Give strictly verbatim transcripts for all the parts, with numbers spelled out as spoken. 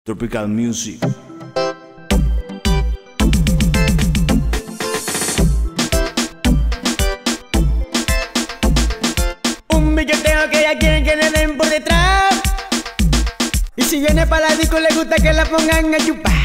Tropical Music. Un billeteo que ya quieren que le den por detrás. Y si viene para la disco le gusta que la pongan a chupar.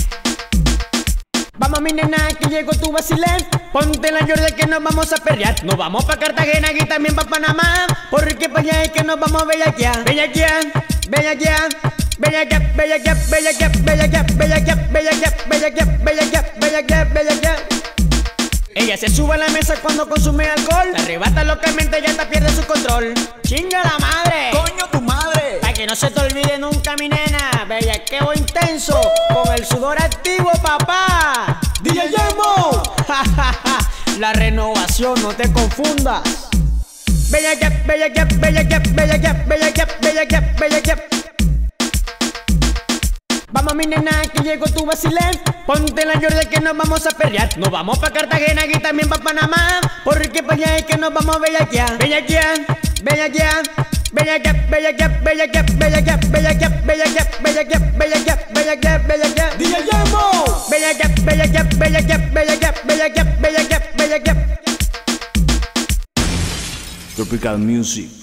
Vamos mi nena que llegó tu vacilén. Ponte la Jordan que nos vamos a perrear. Nos vamos pa' Cartagena y también pa' Panamá. Porque pa' allá es que nos vamos a bellaquear. Bellaquear, bellaquear, bellaquear, bellaquear, bellaquear, bellaquear, bellaquear, bellaquear, bellaquear, bellaquear, bellaquear, bellaquear. Ella se sube a la mesa cuando consume alcohol. Se arrebata locamente y hasta pierde su control. ¡Chinga la madre! ¡Coño tu madre! Pa' que no se te olvide nunca mi nena. Bellaqueo intenso, con el sudor activo, papá. D J Yemo. La renovación, no te confundas. Bellaquear, bellaquear, bellaquear, bellaquear, bellaquear, bellaquear, bellaquear. Vamos mi nena que llegó tu vacilén. Ponte la Jordan que nos vamos a perrear. Nos vamos pa' Cartagena y también pa' Panamá. Porque pa' allá es que nos vamos a bellaquear. Bellaquear, bellaquear, bellaquear, bellaquear, bellaquear, bellaquear, bellaquear, bellaquear, bellaquear, bellaquear, bellaquear, bellaquear. D J Yemo. Bellaquear, bellaquear, bellaquear, bellaquear, bellaquear, bellaquear, bellaquear. Tropical Music.